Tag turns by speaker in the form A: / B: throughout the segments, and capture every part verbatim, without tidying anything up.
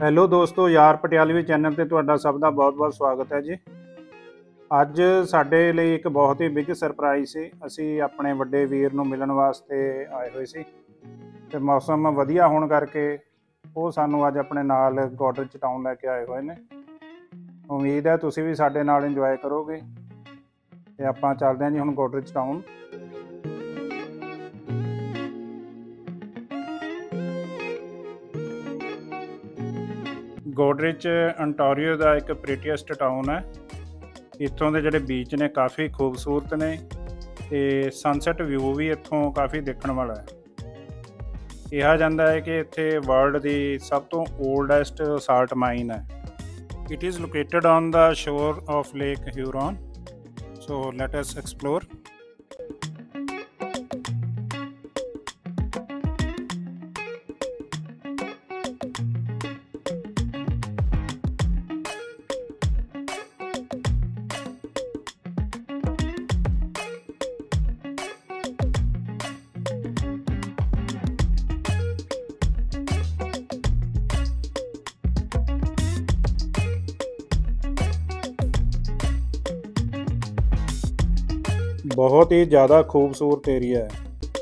A: Hello ਦੋਸਤੋ, ਯਾਰ ਪਟਿਆਲਵੀ channel ਤੇ ਤੁਹਾਡਾ ਸਭ ਦਾ ਬਹੁਤ-ਬਹੁਤ ਸਵਾਗਤ ਹੈ ਜੀ। ਅੱਜ ਸਾਡੇ ਲਈ ਇੱਕ ਬਹੁਤ ਹੀ ਬਿਗ ਸਰਪ੍ਰਾਈਜ਼ ਸੀ। ਅਸੀਂ ਆਪਣੇ ਵੱਡੇ ਵੀਰ ਨੂੰ ਮਿਲਣ ਵਾਸਤੇ ਆਏ ਹੋਏ ਸੀ ਤੇ ਮੌਸਮ ਵਧੀਆ ਹੋਣ ਕਰਕੇ ਉਹ ਸਾਨੂੰ ਅੱਜ ਆਪਣੇ ਨਾਲ ਗੋਡਰਿਚ ਟਾਊਨ ਲੈ ਕੇ ਆਏ ਹੋਏ ਨੇ। ਉਮੀਦ ਹੈ ਤੁਸੀਂ ਵੀ ਸਾਡੇ ਨਾਲ ਇੰਜੋਏ ਕਰੋਗੇ ਤੇ ਆਪਾਂ ਚੱਲਦੇ ਹਾਂ ਜੀ ਹੁਣ ਗੋਡਰਿਚ ਟਾਊਨ। ਗੋਡਰਿਚ ਅੰਟਾਰੀਓ ਦਾ ਇੱਕ ਪ੍ਰੀਟੀਐਸਟ ਟਾਊਨ ਹੈ। ਇੱਥੋਂ ਦੇ ਜਿਹੜੇ ਬੀਚ ਨੇ ਕਾफ़ी ਖੂਬਸੂਰਤ ਨੇ ਤੇ ਸਨਸੈਟ ਵਿਊ ਵੀ ਇੱਥੋਂ ਕਾफ़ੀ ਦੇਖਣ ਵਾਲਾ ਹੈ। ਕਿਹਾ ਜਾਂਦਾ ਹੈ ਕਿ ਇੱਥੇ ਵਰਲਡ ਦੀ ਸਭ ਤੋਂ ਓਲਡੈਸਟ ਸਾਲਟ ਮਾਈਨ ਹੈ। It is located on the shore of Lake Huron. So let us explore. बहुत ही ज़्यादा खूबसूरत एरिया है।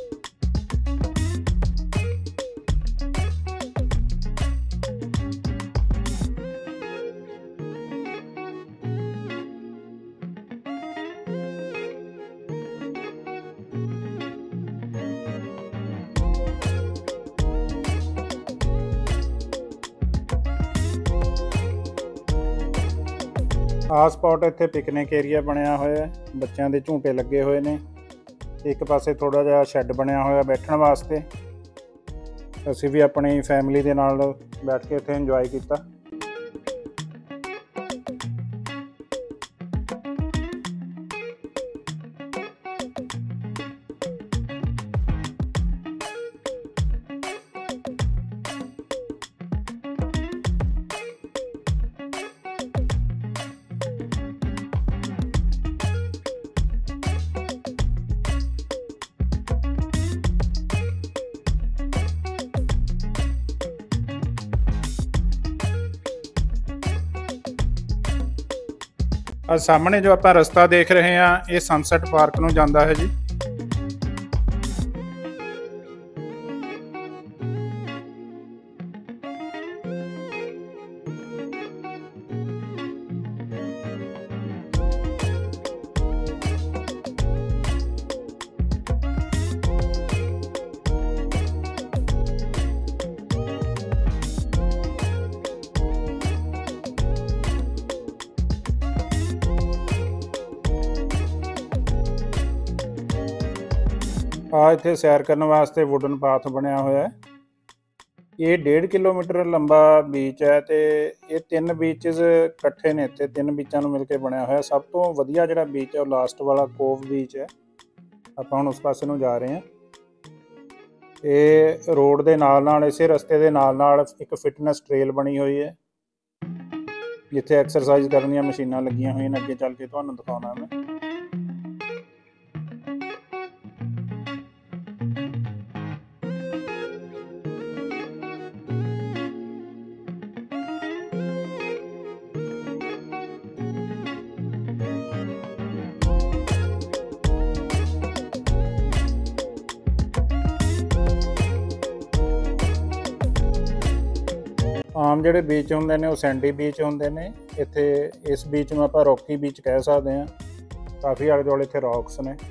A: ਆ ਸਪॉट ਇੱਥੇ ਪਿਕਨਿਕ ਏਰੀਆ ਬਣਿਆ ਹੋਇਆ ਹੈ। ਬੱਚਿਆਂ ਦੇ ਝੂਟੇ ਲੱਗੇ ਹੋਏ ਨੇ। ਇੱਕ ਪਾਸੇ ਥੋੜਾ ਜਿਹਾ ਸ਼ੈੱਡ ਬਣਿਆ ਹੋਇਆ ਬੈਠਣ ਵਾਸਤੇ। ਅਸੀਂ ਵੀ ਆਪਣੀ ਫੈਮਿਲੀ ਦੇ ਨਾਲ ਬੈਠ ਕੇ ਇੱਥੇ ਇੰਜੋਏ ਕੀਤਾ। और सामने जो आप रास्ता देख रहे हैं ये सनसैट पार्क नूं जांदा है जी। आ इत्थे सैर करने वास्ते वुडन पाथ बनया होया है। ये डेढ़ किलोमीटर लंबा बीच है तो ये तीन बीचज़ इकट्ठे ने। इत्थे तीन बीचों मिल के बनया होया। सब तो वधिया जिहड़ा बीच है लास्ट वाला कोव बीच है। आपां हुण उस पासे नूं जा रहे हैं। ये रोड दे नाल नाल इसे रस्ते दे नाल नाल एक फिटनेस ट्रेल बनी हुई है जिथे एक्सरसाइज करने दी मशीनां लगियां होईयां ने। अगे चल के तुहानूं दिखाउणा मैं। आम ਜਿਹੜੇ बीच ਹੁੰਦੇ ਨੇ ਉਹ ਸੈਂਡੀ बीच ਹੁੰਦੇ ਨੇ। ਇੱਥੇ ਇਸ बीच ਨੂੰ ਆਪਾਂ ਰੌਕੀ बीच ਕਹਿ ਸਕਦੇ ਹਾਂ। ਕਾਫੀ ਆਲੇ ਦੁਆਲੇ ਇੱਥੇ ਰੌਕਸ ਨੇ।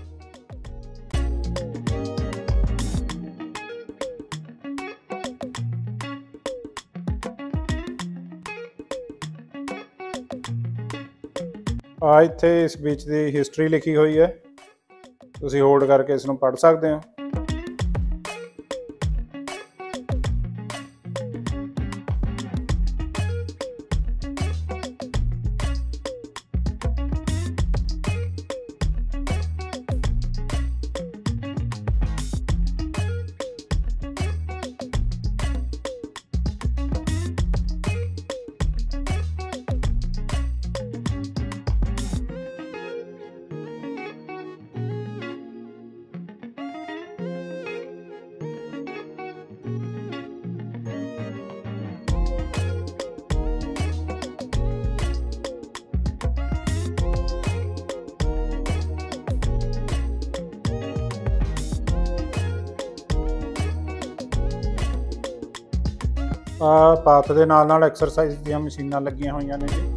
A: ਆ ਇੱਥੇ ਇਸ बीच ਦੀ ਹਿਸਟਰੀ ਲਿਖੀ ਹੋਈ ਹੈ। ਤੁਸੀਂ ਹੋਲਡ ਕਰਕੇ ਇਸ ਨੂੰ ਪੜ੍ਹ ਸਕਦੇ ਹੋ। ਆ ਪਾਥ ਦੇ ਨਾਲ ਨਾਲ ਐਕਸਰਸਾਈਜ਼ ਦੀਆਂ ਮਸ਼ੀਨਾਂ ਲੱਗੀਆਂ ਹੋਈਆਂ ਨੇ ਜੀ।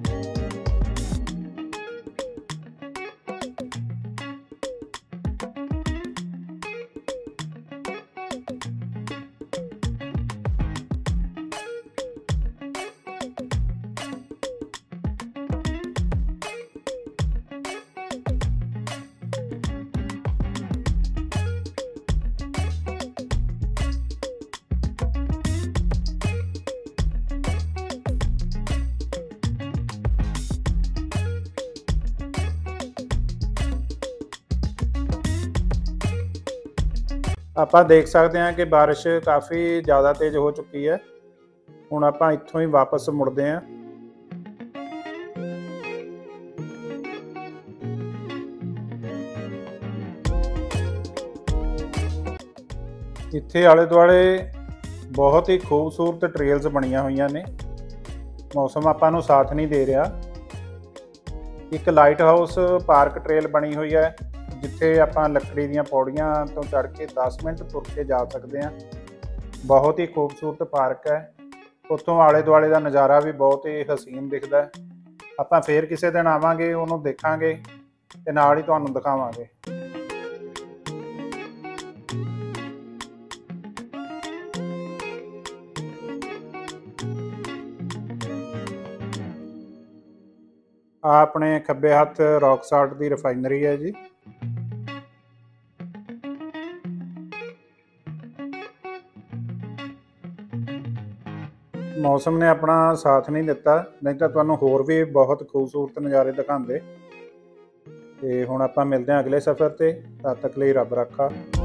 A: ਆਪਾਂ ਦੇਖ ਸਕਦੇ ਹਾਂ कि बारिश काफ़ी ज़्यादा तेज़ हो चुकी है। ਹੁਣ ਆਪਾਂ ਇੱਥੋਂ ਹੀ ਵਾਪਸ ਮੁੜਦੇ ਹਾਂ। ਇੱਥੇ ਆਲੇ ਦੁਆਲੇ ਬਹੁਤ ਹੀ ਖੂਬਸੂਰਤ ਟ੍ਰੇਲਸ ਬਣੀਆਂ ਹੋਈਆਂ ਨੇ। ਮੌਸਮ ਆਪਾਂ ਨੂੰ ਸਾਥ ਨਹੀਂ ਦੇ ਰਿਹਾ। ਇੱਕ ਲਾਈਟ ਹਾਊਸ ਪਾਰਕ ਟ੍ਰੇਲ ਬਣੀ ਹੋਈ ਹੈ, जिथे आपां लकड़ी दीयां पौड़ियां तो चढ़ के दस मिनट तुर के जा सकते हैं। बहुत ही खूबसूरत पार्क है। उत्तों आले दुआले का नज़ारा भी बहुत ही हसीन दिखता है। आपां फिर किसी दिन आवांगे, उन्होंने देखांगे ते नाल ही तुहानूं दिखावांगे। आ अपने खब्बे हत्थ रॉक साल्ट की रिफाइनरी है जी। मौसम ने अपना साथ नहीं दिता, नहीं तो तुहानूं होर भी बहुत खूबसूरत नज़ारे दिखाते। ते हुण आपां मिलदे हां अगले सफ़र ते। तद तक लई रब राखा।